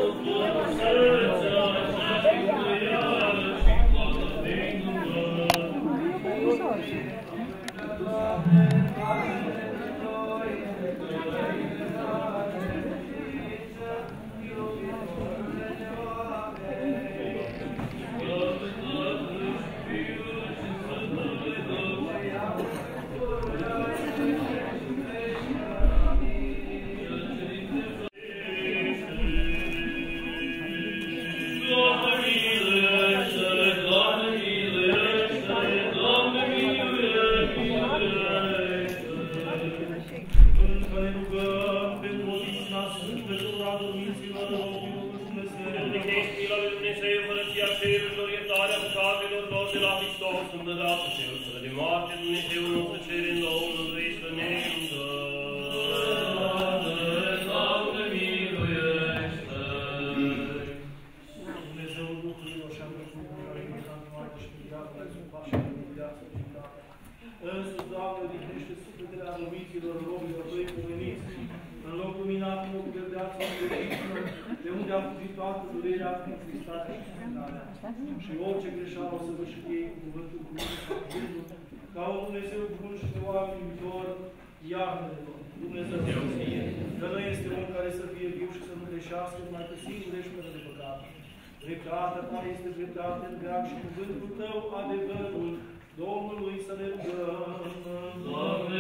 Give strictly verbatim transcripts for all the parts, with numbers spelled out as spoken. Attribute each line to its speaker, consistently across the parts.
Speaker 1: Și orice greșeală să vă știe cuvântul cuvântul, ca un Dumnezeu bun și de oameni iubitor, iartă-ne, Dumnezeu, că nu este om care să fie viu și să nu greșească, numai că singur ești fără de păcat. Dreptatea ta este dreptate în veac și cuvântul tău adevărul Domnului să ne rugăm.
Speaker 2: Doamne,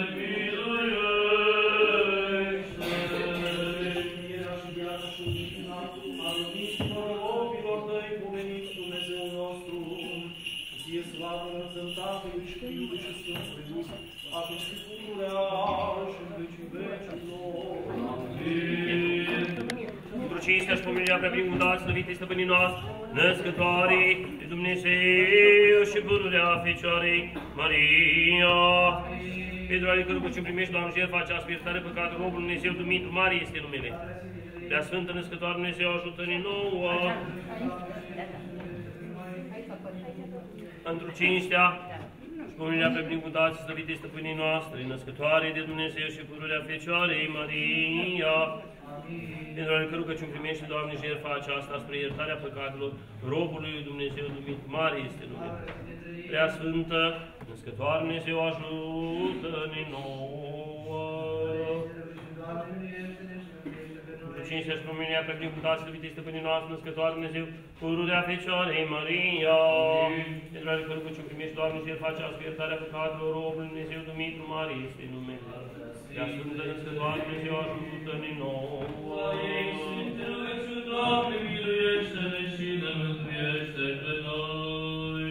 Speaker 2: miluiește!
Speaker 1: Mierea și viața și lumina, arămiților robilor tăi, pomeniți Dumnezeu nostru, ție slavă înălțăm Tatălui și Fiului și Sfântului Duh, acum și pururea și în vecii vecilor.
Speaker 2: Amin. Pentru cinstea și pomenirea preabinecuvântați, slăvite stăpânii noastre, născătoarei de Dumnezeu și pururea Fecioarei Maria. Pentru ale cărui căciuni primești, Doamne, jertfa această iertare păcatul robului Dumnezeu, Dumitru Mare este numele. Prea Sfântă Născătoare Dumnezeu, ajută-ne nouă. Într-o cinstea și pomenirea preabinecuvântați, slăvite stăpânii noastre, născătoare de Dumnezeu și pururea Fecioarei Maria. Pentru ale cărui căciuni primești, Doamne, jertfa aceasta spre iertarea păcatelor robului Dumnezeu, Dumitru Mare este numele. Prea Sfântă Născătoare Dumnezeu, ajută-ne nouă. Cinstea și pomenirea preabinecuvântați, slăvite stăpânii noastre, născătoare Dumnezeu, pururea Fecioarei Maria. Pentru ale cărui căciuni primești, Doamne, jertfa aceasta spre iertarea păcatelor robului Dumnezeu, Dumitru Mare este numele. Prea Sfântă Născătoare Dumnezeu, ajută-ne nouă.
Speaker 3: Doamne, miluiește-ne și ne mântuiește pe noi.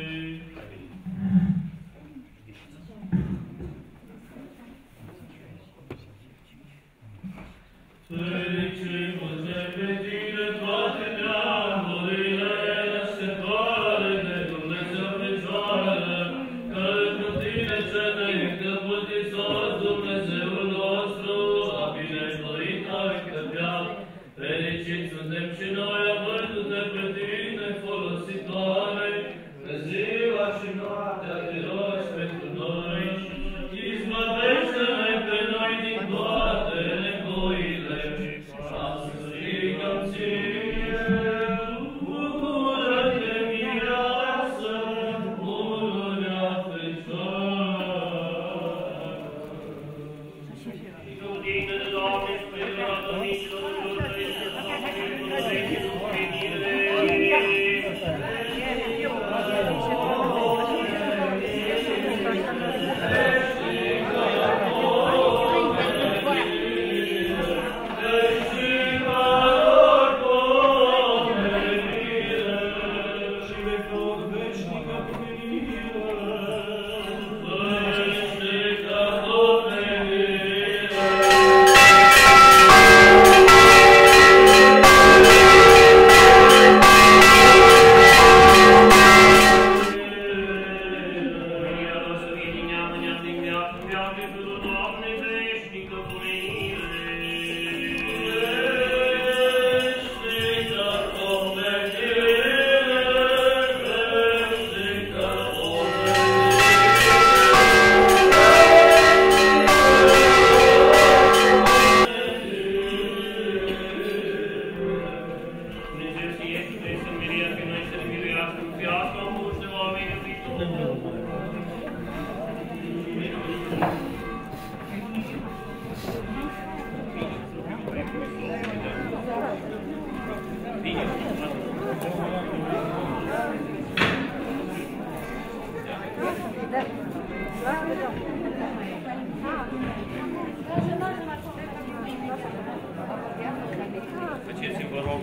Speaker 3: Fericim-o-te pe tine toate neamurile, născătoare de Dumnezeu Fecioară, că într tine ce necăpătisos Dumnezeul nostru a binevoit noi căpeam. Fericiți suntem și noi, avându-te pe tine folositoare, că ziua și noaptea te rogi pentru noi. Izbăvește-ne pe noi din toate nevoile, ca să strigăm ție. Bucură-te, mireasă, pururea Fecioară.
Speaker 2: Godină de Doamne, sperirea Domnilor, Thank you.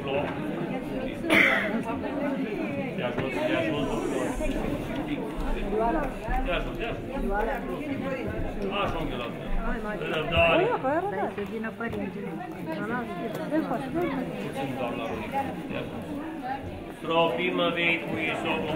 Speaker 2: stop. Ia jos, ia jos, Domnul. Ia jos, ia jos. Ajung la răbdare.
Speaker 4: Dar să vină părintele.
Speaker 2: Puțin, doamna Rodica. Stropii mă vei cu Iisovul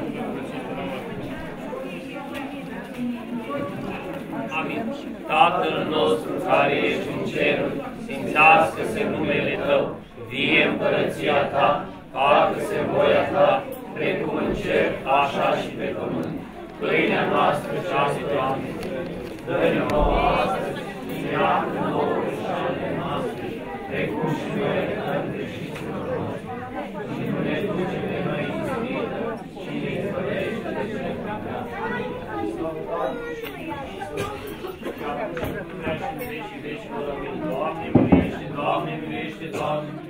Speaker 2: Amin. Tatăl nostru care ești în ceruri, sfințească-se numele Tău, vie împărăția Ta, facă-se voia Ta, precum în cer, așa și pe pământ. Pâinea noastră cea zi, Doamne, dă-ne nouă astăzi și iartă nouă greșelile noastre, precum și noi iertăm greșiților noștri. Și nu ne duce pe noi în ispită, ci ne izbăvește de cele prea grea. Doamne, miluiește, Doamne, miluiește, Doamne.